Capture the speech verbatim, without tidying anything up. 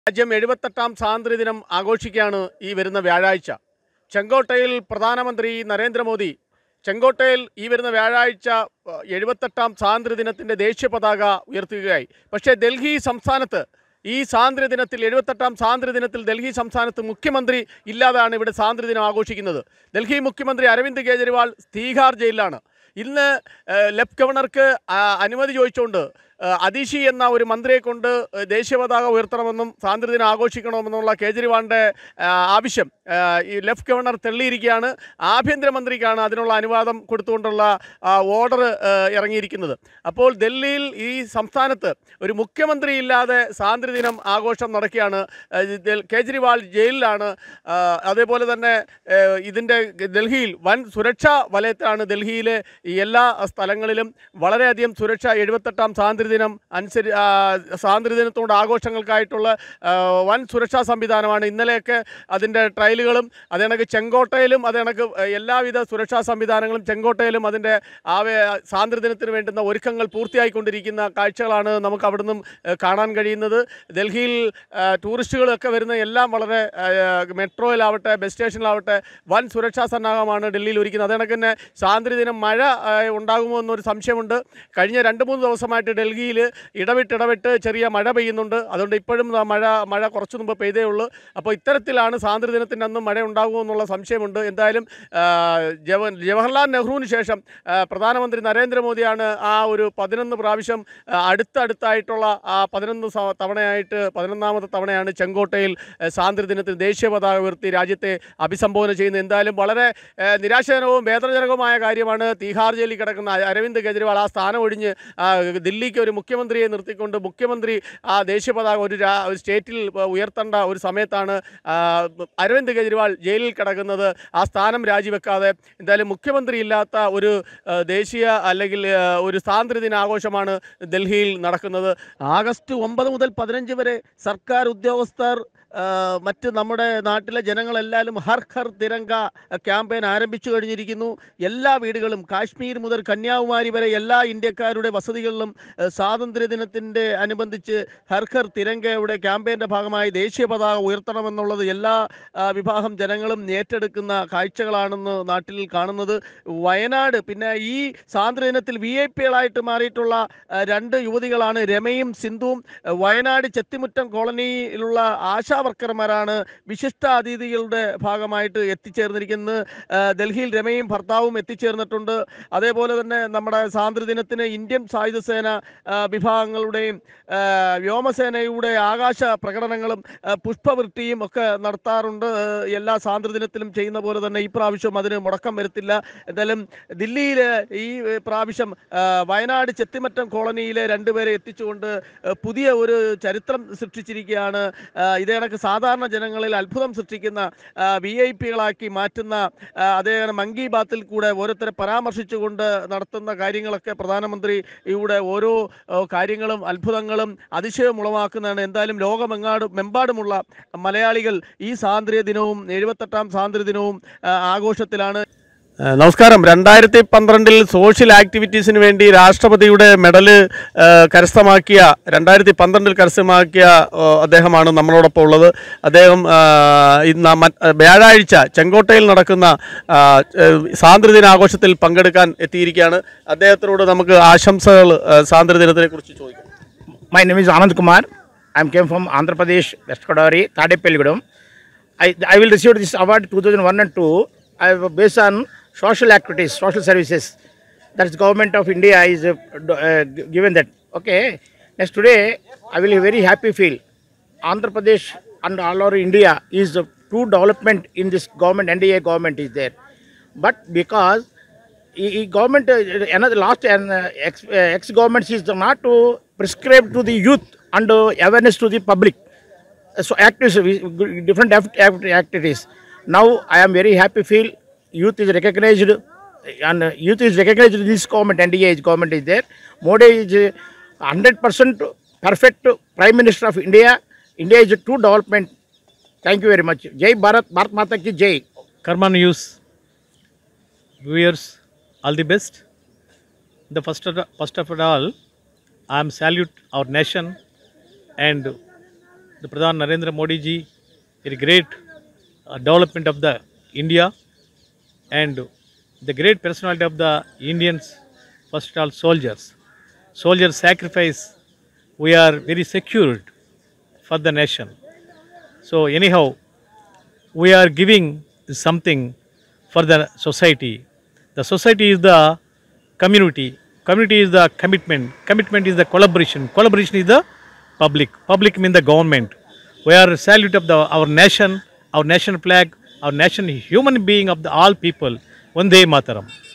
രാജ്യം എഴുപത്തെട്ടാം സ്വാതന്ത്ര്യദിനം ആഘോഷിക്കുകയാണ് ഈ വരുന്ന വ്യാഴാഴ്ച. ചെങ്കോട്ടയിൽ പ്രധാനമന്ത്രി നരേന്ദ്രമോദി ചെങ്കോട്ടയിൽ ഈ വരുന്ന വ്യാഴാഴ്ച എഴുപത്തെട്ടാം സ്വാതന്ത്ര്യദിനത്തിൻ്റെ ദേശീയ പതാക ഉയർത്തുകയായി. പക്ഷേ ഡൽഹി സംസ്ഥാനത്ത് ഈ സ്വാതന്ത്ര്യദിനത്തിൽ എഴുപത്തെട്ടാം സ്വാതന്ത്ര്യദിനത്തിൽ ഡൽഹി സംസ്ഥാനത്ത് മുഖ്യമന്ത്രി ഇല്ലാതാണ് ഇവിടെ സ്വാതന്ത്ര്യദിനം ആഘോഷിക്കുന്നത്. ഡൽഹി മുഖ്യമന്ത്രി അരവിന്ദ് കെജ്രിവാൾ തീഹാർ ജയിലിലാണ്. ഇന്ന് ലെഫ്റ്റ് ഗവർണർക്ക് അനുമതി ചോദിച്ചുകൊണ്ട് അദീഷി എന്ന ഒരു മന്ത്രിയെ കൊണ്ട് ദേശീയ പതാക ഉയർത്തണമെന്നും സ്വാതന്ത്ര്യദിനം ആഘോഷിക്കണമെന്നുള്ള കേജ്രിവാളിൻ്റെ ആവശ്യം ഈ ലെഫ്റ്റ് ഗവർണർ തള്ളിയിരിക്കുകയാണ്. ആഭ്യന്തരമന്ത്രിക്കാണ് അതിനുള്ള അനുവാദം കൊടുത്തുകൊണ്ടുള്ള ഓർഡർ ഇറങ്ങിയിരിക്കുന്നത്. അപ്പോൾ ഡൽഹിയിൽ ഈ സംസ്ഥാനത്ത് ഒരു മുഖ്യമന്ത്രി ഇല്ലാതെ സ്വാതന്ത്ര്യദിനം ആഘോഷം നടക്കുകയാണ്. കേജ്രിവാൾ ജയിലിലാണ്. അതേപോലെ തന്നെ ഇതിൻ്റെ ഡൽഹിയിൽ വൻ സുരക്ഷാ വലയത്തിലാണ്. ഡൽഹിയിലെ എല്ലാ സ്ഥലങ്ങളിലും വളരെയധികം സുരക്ഷ എഴുപത്തെട്ടാം സ്വാതന്ത്ര്യ ദിനം അനുസരി സ്വാതന്ത്ര്യദിനത്തോട് ആഘോഷങ്ങൾക്കായിട്ടുള്ള വൻ സുരക്ഷാ സംവിധാനമാണ്. ഇന്നലെയൊക്കെ അതിൻ്റെ ട്രയലുകളും അതേ കണക്ക് ചെങ്കോട്ടയിലും അതേ കണക്ക് എല്ലാവിധ സുരക്ഷാ സംവിധാനങ്ങളും ചെങ്കോട്ടയിലും അതിൻ്റെ ആ സ്വാതന്ത്ര്യദിനത്തിന് വേണ്ടുന്ന ഒരുക്കങ്ങൾ പൂർത്തിയായിക്കൊണ്ടിരിക്കുന്ന കാഴ്ചകളാണ് നമുക്ക് അവിടെ നിന്നും കാണാൻ കഴിയുന്നത്. ഡൽഹിയിൽ ടൂറിസ്റ്റുകളൊക്കെ വരുന്ന എല്ലാം വളരെ മെട്രോയിലാവട്ടെ ബസ് സ്റ്റേഷനിലാവട്ടെ വൻ സുരക്ഷാ സന്നാഹമാണ് ഡൽഹിയിൽ ഒരുക്കുന്നത്. അതേ കണക്ക് തന്നെ സ്വാതന്ത്ര്യദിനം മഴ ഉണ്ടാകുമോ എന്നൊരു സംശയമുണ്ട്. കഴിഞ്ഞ രണ്ട് മൂന്ന് ദിവസമായിട്ട് ഡൽഹി ഇടവിട്ട് ഇടവിട്ട് ചെറിയ മഴ പെയ്യുന്നുണ്ട്. അതുകൊണ്ട് ഇപ്പോഴും മഴ മഴ കുറച്ചു മുമ്പ് പെയ്തേ ഉള്ളൂ. അപ്പോൾ ഇത്തരത്തിലാണ് സ്വാതന്ത്ര്യദിനത്തിൻ്റെ അന്ന് മഴ ഉണ്ടാകുമോ എന്നുള്ള സംശയമുണ്ട്. എന്തായാലും ജവ ജവഹർലാൽ നെഹ്റുവിന് ശേഷം പ്രധാനമന്ത്രി നരേന്ദ്രമോദിയാണ് ആ ഒരു പതിനൊന്ന് പ്രാവശ്യം അടുത്തടുത്തായിട്ടുള്ള ആ പതിനൊന്ന് തവണയായിട്ട് പതിനൊന്നാമത്തെ തവണയാണ് ചെങ്കോട്ടയിൽ സ്വാതന്ത്ര്യദിനത്തിൽ ദേശീയ പതാക ഉയർത്തി രാജ്യത്തെ അഭിസംബോധന ചെയ്യുന്നത്. എന്തായാലും വളരെ നിരാശജനകവും വേദനാജനകവുമായ കാര്യമാണ് തീഹാർ ജയിലിൽ കിടക്കുന്ന അരവിന്ദ് കെജ്രിവാൾ ആ സ്ഥാനം ഒഴിഞ്ഞ് ദില്ലിക്ക് ഒരു മുഖ്യമന്ത്രിയെ നിർത്തിക്കൊണ്ട് മുഖ്യമന്ത്രി ആ ദേശീയ പതാക ഒരു ഒരു സ്റ്റേറ്റിൽ ഉയർത്തേണ്ട ഒരു സമയത്താണ് അരവിന്ദ് കെജ്രിവാൾ ജയിലിൽ കിടക്കുന്നത്. ആ സ്ഥാനം രാജിവെക്കാതെ എന്തായാലും മുഖ്യമന്ത്രി ഇല്ലാത്ത ഒരു ദേശീയ അല്ലെങ്കിൽ ഒരു സ്വാതന്ത്ര്യദിന ആഘോഷമാണ് ഡൽഹിയിൽ നടക്കുന്നത്. ആഗസ്റ്റ് ഒമ്പത് മുതൽ പതിനഞ്ച് വരെ സർക്കാർ ഉദ്യോഗസ്ഥർ മറ്റ് നമ്മുടെ നാട്ടിലെ ജനങ്ങളെല്ലാവരും ഹർ ഹർ തിരങ്ക ക്യാമ്പയിൻ ആരംഭിച്ചു കഴിഞ്ഞിരിക്കുന്നു. എല്ലാ വീടുകളും കാശ്മീർ മുതൽ കന്യാകുമാരി വരെ എല്ലാ ഇന്ത്യക്കാരുടെ വസതികളിലും സ്വാതന്ത്ര്യദിനത്തിൻ്റെ അനുബന്ധിച്ച് ഹർ ഹർ തിരങ്കയുടെ ക്യാമ്പയിൻ്റെ ഭാഗമായി ദേശീയ പതാക ഉയർത്തണമെന്നുള്ളത് എല്ലാ വിഭാഗം ജനങ്ങളും ഏറ്റെടുക്കുന്ന കാഴ്ചകളാണെന്ന് നാട്ടിൽ കാണുന്നത്. വയനാട് പിന്നെ ഈ സ്വാതന്ത്ര്യദിനത്തിൽ വി ഐ പികളായിട്ട് മാറിയിട്ടുള്ള രണ്ട് യുവതികളാണ് രമയും സിന്ധുവും. വയനാട് ചെത്തിമുറ്റം കോളനിയിലുള്ള ആശാ വർക്കർമാരാണ് വിശിഷ്ട അതിഥികളുടെ ഭാഗമായിട്ട് എത്തിച്ചേർന്നിരിക്കുന്നത്. ഡൽഹിയിൽ രമയും ഭർത്താവും എത്തിച്ചേർന്നിട്ടുണ്ട്. അതേപോലെ തന്നെ നമ്മുടെ സ്വാതന്ത്ര്യദിനത്തിന് ഇന്ത്യൻ സായുധ സേന വിഭാഗങ്ങളുടെയും വ്യോമസേനയുടെ ആകാശ പ്രകടനങ്ങളും പുഷ്പവൃഷ്ടിയും ഒക്കെ നടത്താറുണ്ട്. എല്ലാ സ്വാതന്ത്ര്യദിനത്തിലും ചെയ്യുന്ന പോലെ തന്നെ ഈ പ്രാവശ്യം അതിന് മുടക്കം വരുത്തില്ല. എന്തായാലും ദില്ലിയിൽ ഈ പ്രാവശ്യം വയനാട് ചെത്തിമറ്റം കോളനിയിലെ രണ്ടുപേരെ എത്തിച്ചുകൊണ്ട് പുതിയ ഒരു ചരിത്രം സൃഷ്ടിച്ചിരിക്കുകയാണ്. ഇതേ കണക്ക് സാധാരണ ജനങ്ങളിൽ അത്ഭുതം സൃഷ്ടിക്കുന്ന വി ഐ പികളാക്കി മാറ്റുന്ന അതേ മൻ കി ബാത്തിൽ കൂടെ ഓരോരുത്തരെ പരാമർശിച്ചുകൊണ്ട് നടത്തുന്ന കാര്യങ്ങളൊക്കെ പ്രധാനമന്ത്രി ഇവിടെ ഓരോ കാര്യങ്ങളും അത്ഭുതങ്ങളും അതിശയം ഉളവാക്കുന്നതാണ്. എന്തായാലും ലോകമെങ്ങാടും മെമ്പാടുമുള്ള മലയാളികൾ ഈ സ്വാതന്ത്ര്യ ദിനവും എഴുപത്തെട്ടാം സ്വാതന്ത്ര്യ ദിനവും ആഘോഷത്തിലാണ്. നമസ്കാരം. രണ്ടായിരത്തി പന്ത്രണ്ടിൽ സോഷ്യൽ ആക്ടിവിറ്റീസിന് വേണ്ടി രാഷ്ട്രപതിയുടെ മെഡല് കരസ്ഥമാക്കിയ രണ്ടായിരത്തി പന്ത്രണ്ടിൽ കരസ്ഥമാക്കിയ അദ്ദേഹമാണ് നമ്മളോടൊപ്പം ഉള്ളത്. അദ്ദേഹം ഇന്ന് വ്യാഴാഴ്ച ചെങ്കോട്ടയിൽ നടക്കുന്ന സ്വാതന്ത്ര്യദിനാഘോഷത്തിൽ പങ്കെടുക്കാൻ എത്തിയിരിക്കുകയാണ്. അദ്ദേഹത്തിനോട് നമുക്ക് ആശംസകൾ സ്വാതന്ത്ര്യദിനത്തിനെ കുറിച്ച് ചോദിക്കാം. My name is Anand Kumar. I came from Andhra Pradesh, West Kodari, Tadepalligudam. I I will receive this award two thousand one and two. I based on social activities, social services. That's government of India is uh, uh, given that. Okay. Next today, I will very happy feel. Andhra Pradesh and all over India is a true development in this government. N D A government is there, but because e government uh, another last and uh, ex, uh, ex government is not to prescribe to the youth and uh, awareness to the public. Uh, so activities, different activities. Now I am very happy feel. Youth is recognized and youth is recognized in this government. N D A government is there. Modi is one hundred percent perfect Prime Minister of India. India is a true development. Thank you very much. Jai Bharat, Bharat Mata ki Jai. Karma News viewers, all the best. The first of, first of all, I am salute our nation and the Pradhan Narendra Modi ji, a great uh, development of the India, and the great personality of the Indians, first of all soldiers. Soldiers sacrifice, we are very secured for the nation. So anyhow, we are giving something for the society. The society is the community. Community is the commitment. Commitment is the collaboration. Collaboration is the public. Public means the government. We are salute of the our nation, our nation flag, our nation human being of the all people. Vande Mataram.